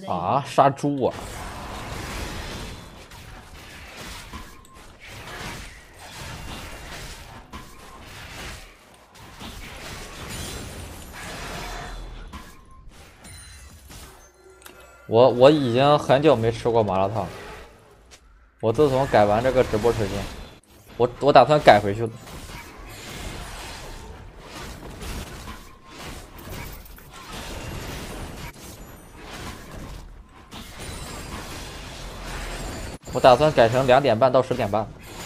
啊，杀猪啊！我已经很久没吃过麻辣烫了。我自从改完这个直播时间，我打算改回去了。我打算改成2点半到10点半。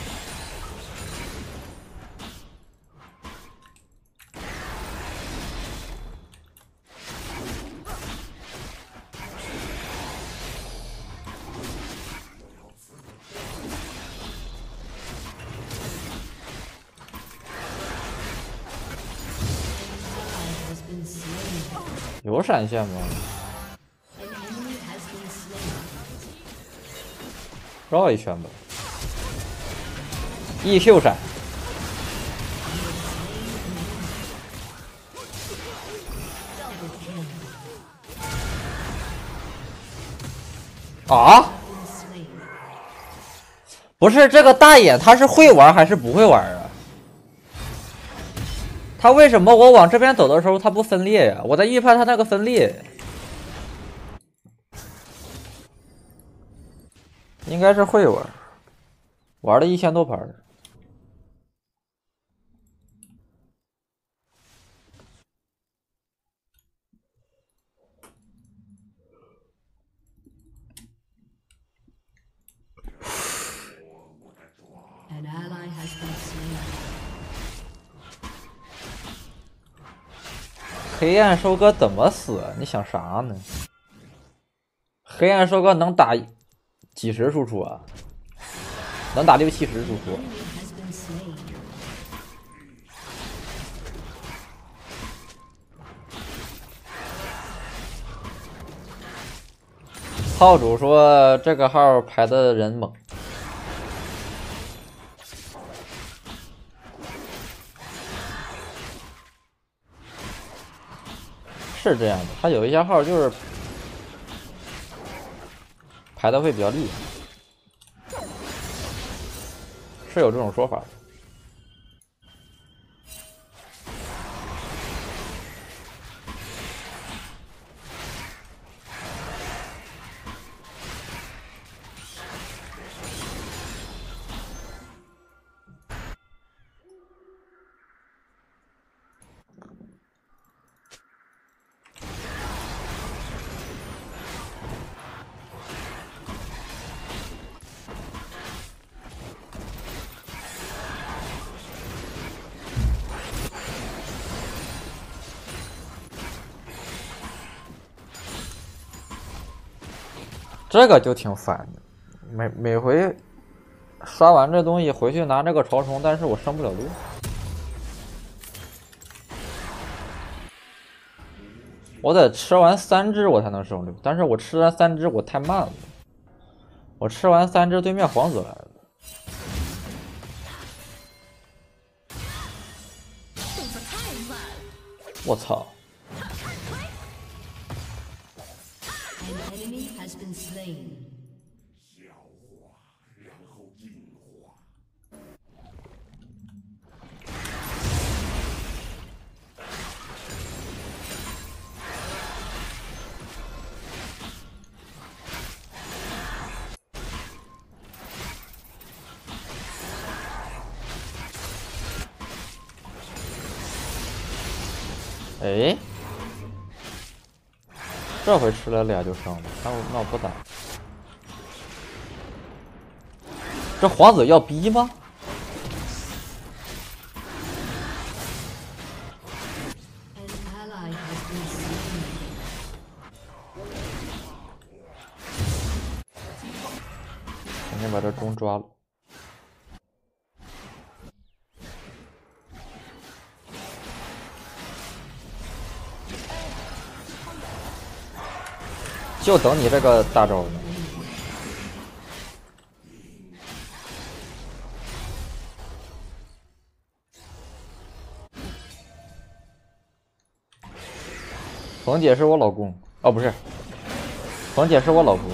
有闪现吗？绕一圈吧。EQ 闪。啊！不是这个大爷，他是会玩还是不会玩啊？他为什么我往这边走的时候他不分裂呀？我在预判他那个分裂，应该是会玩，玩了1000多盘。黑暗收割怎么死啊？你想啥呢？黑暗收割能打几十输出啊？能打60、70输出。号主说这个号排的人猛。是这样的，他有一些号就是排的会比较厉害，是有这种说法的。这个就挺烦的，每回刷完这东西回去拿这个潮虫，但是我升不了6。我得吃完3只我才能升6，但是我吃完3只我太慢了，我吃完3只对面皇子来了，我操！哎，这回吃了俩就升了，那我不打。这皇子要逼吗？肯定把这钟抓了。就等你这个大招呢。冯姐是我老公，哦，不是， 冯姐是我老婆。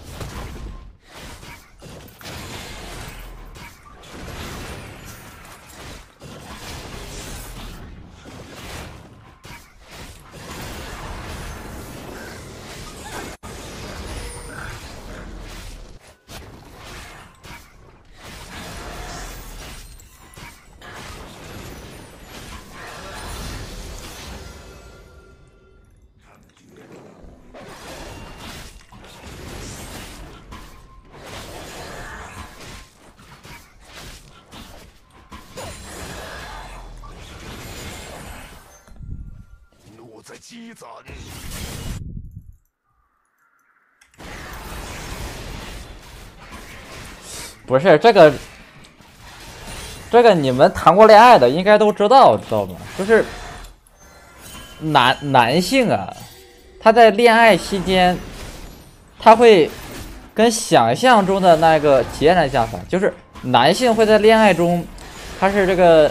积攒。 不是这个你们谈过恋爱的应该都知道吗？就是男性啊，他在恋爱期间，他会跟想象中的那个截然相反，就是男性会在恋爱中，他是这个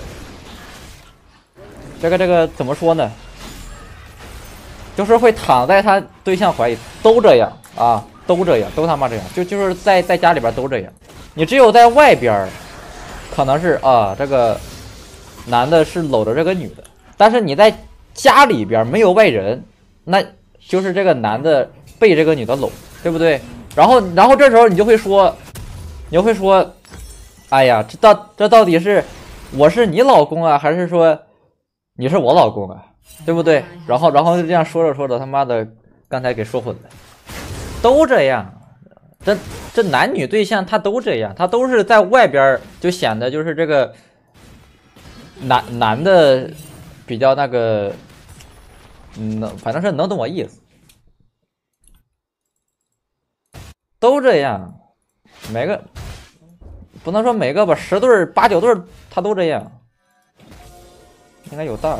怎么说呢？就是会躺在他对象怀里，都这样啊，都这样，都他妈这样，就是在家里边都这样。你只有在外边，可能是啊，这个男的是搂着这个女的，但是你在家里边没有外人，那就是这个男的被这个女的搂，对不对？然后这时候你就会说，哎呀，这到底是我是你老公啊，还是说你是我老公啊？对不对？然后就这样说着，他妈的，刚才给说混了，都这样。这男女对象他都这样，他都是在外边就显得就是这个男的比较那个，反正是能懂我意思，都这样，每个不能说每个吧，10对8、9对他都这样，应该有道理。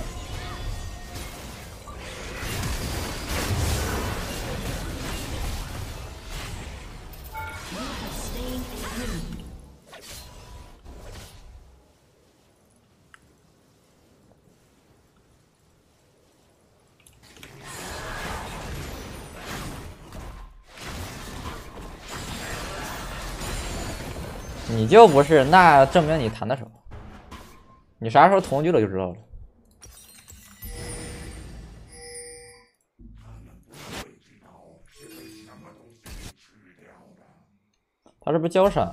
你就不是，那证明你谈的少。你啥时候同居了就知道了。他是不是交闪了？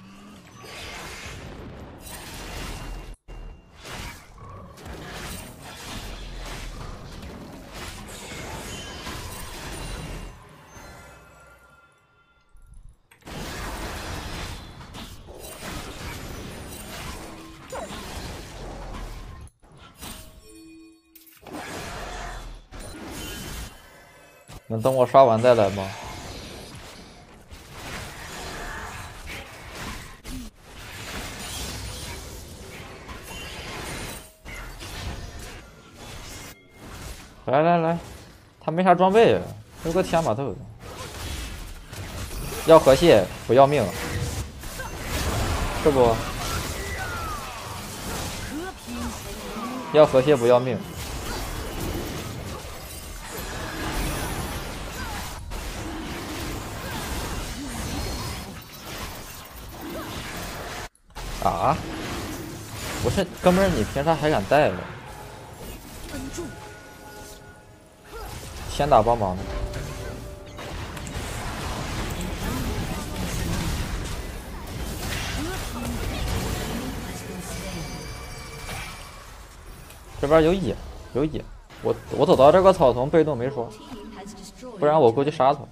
能等我刷完再来吗？来，他没啥装备啊，有个天马头，要河蟹不要命，是不？要河蟹不要命。啊！不是，哥们儿，你凭啥还敢带了？先打帮忙的。这边有野，我走到这个草丛被动没说，不然我过去杀他。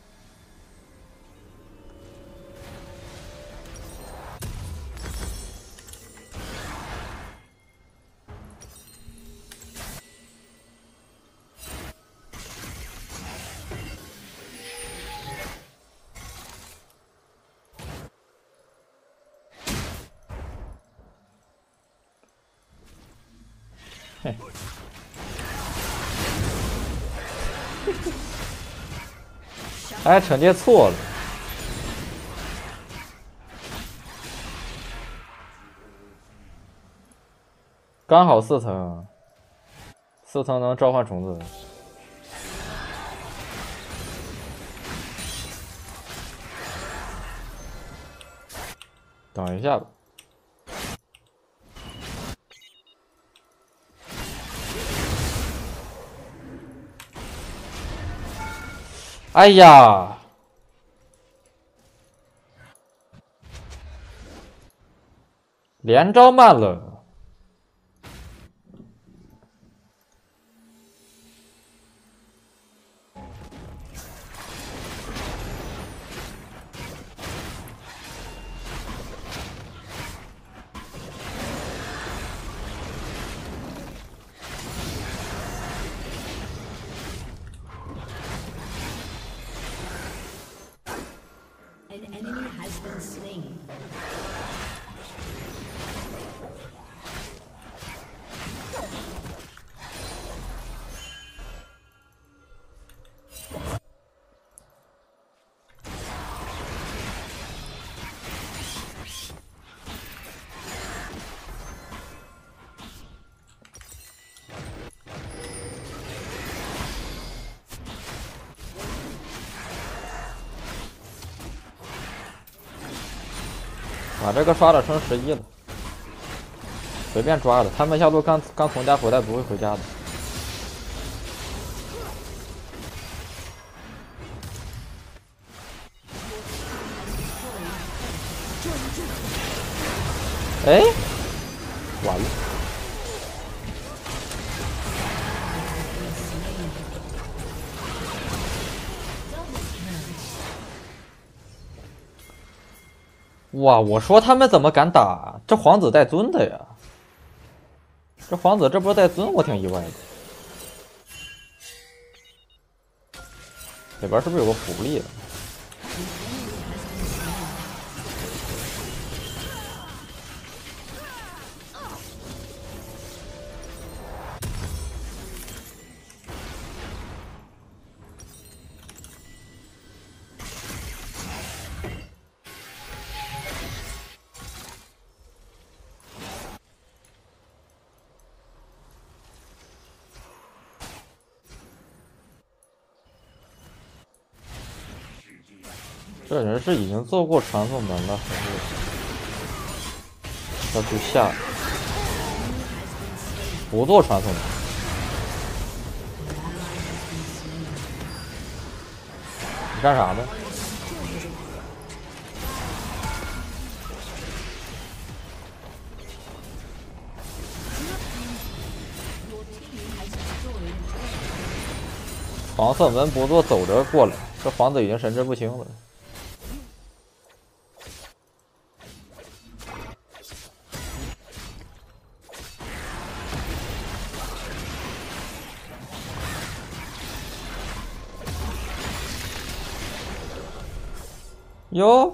哎，惩戒错了，刚好4层，4层能召唤虫子。 等一下吧。哎呀！连招慢了。把这个刷了升11了，随便抓的。他们下路刚从家回来，不会回家的。哎，完了！哇，我说他们怎么敢打？这皇子带尊的呀！这皇子这波带尊，我挺意外的。里边是不是有个福利啊？这人是已经做过传送门了，还是要去下？不做传送门。你干啥呢？黄色门不做，走着过来。这皇子已经神志不清了。哟，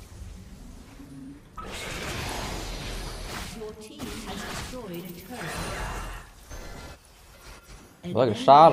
我给杀了。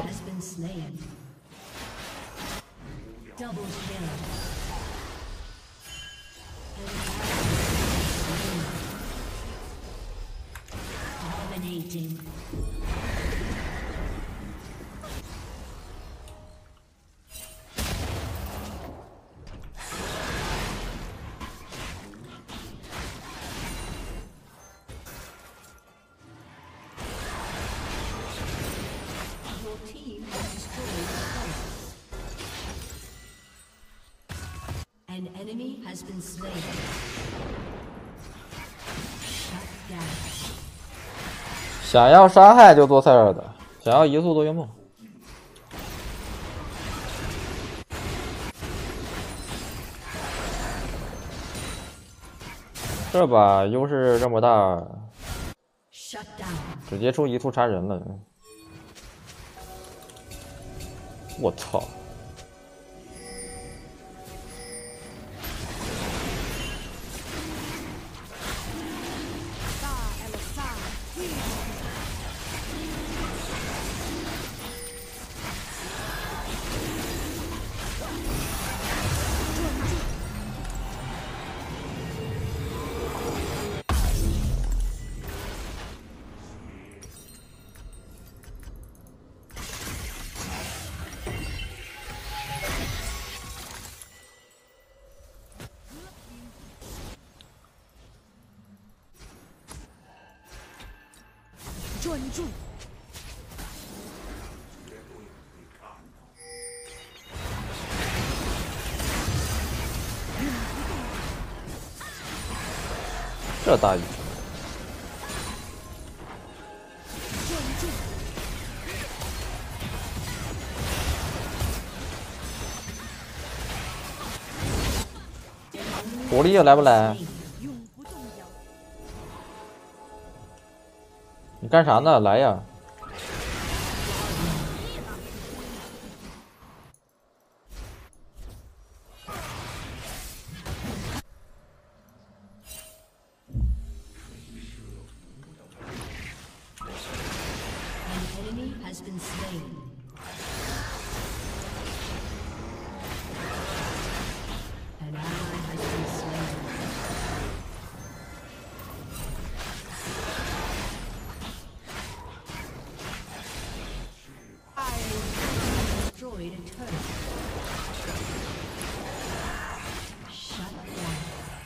An enemy has been slain. Shut down. 想要杀害就做塞尔的，想要移速做圆梦。这把优势这么大， Shut down. 直接出移速杀人了。我操！ 专注。 这大鱼，狐狸来不来？ 永不动摇。 你干啥呢？来呀！ Enemy has been slain. An ally has been slain. Destroyed a turret. Shut down.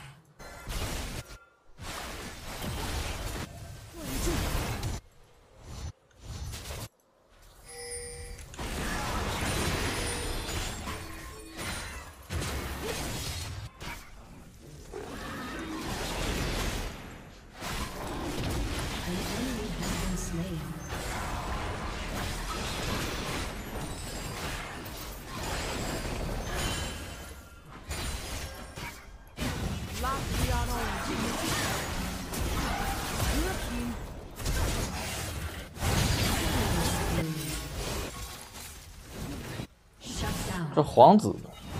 拉皮亚诺进入和平。 Shut down. 这皇子，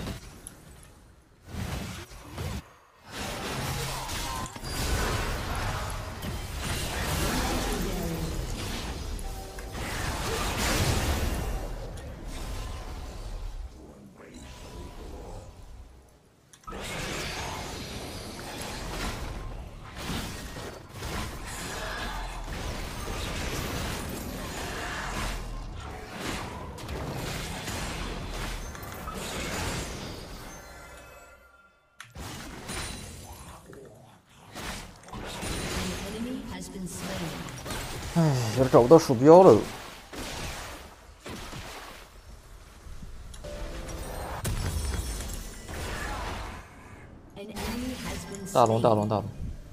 哎，有点找不到鼠标了。大龙，大龙，大龙！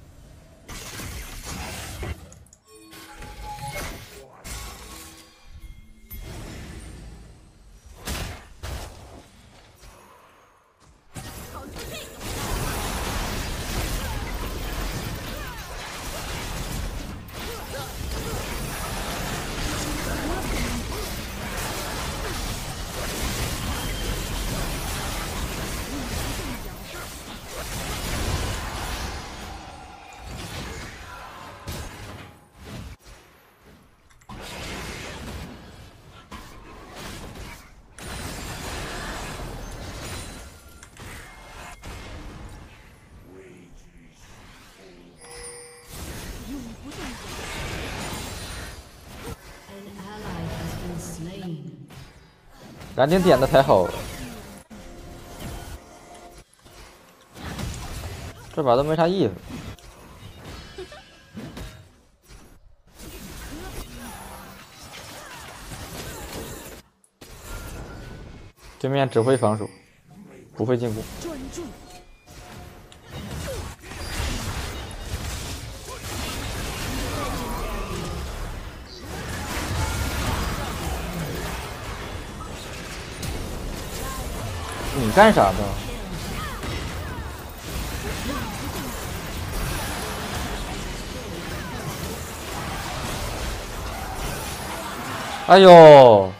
赶紧点的才好，这把都没啥意思。对面只会防守，不会进攻。 专注。 你干啥呢？哎呦！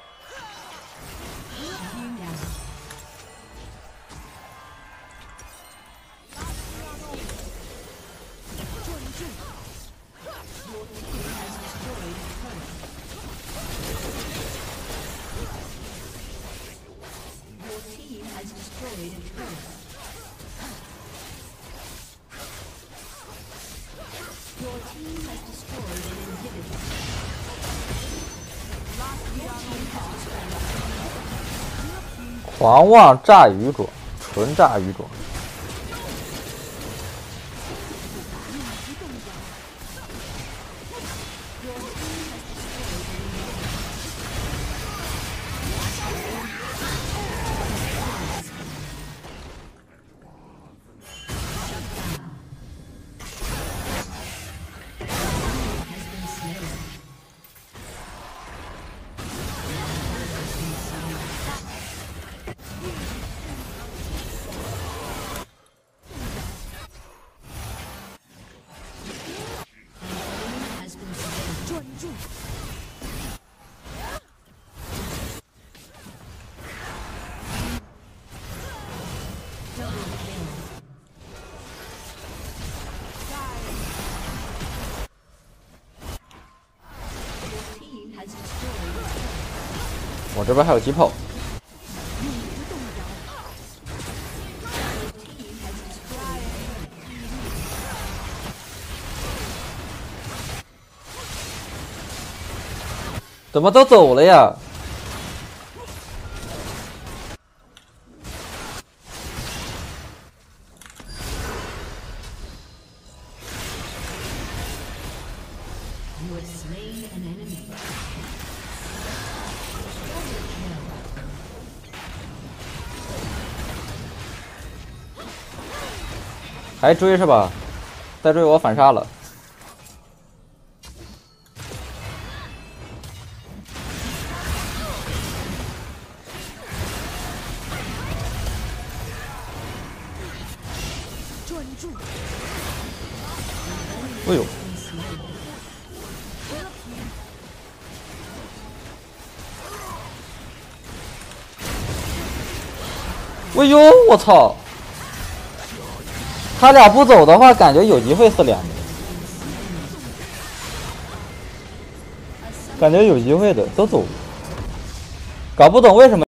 狂妄炸鱼种，纯炸鱼种。 专注。 我这边还有疾跑。怎么都走了呀？还追是吧？再追我反杀了。 专注。 哎呦！哎呦！我操！他俩不走的话，感觉有机会4连的，感觉有机会的，都走，搞不懂为什么。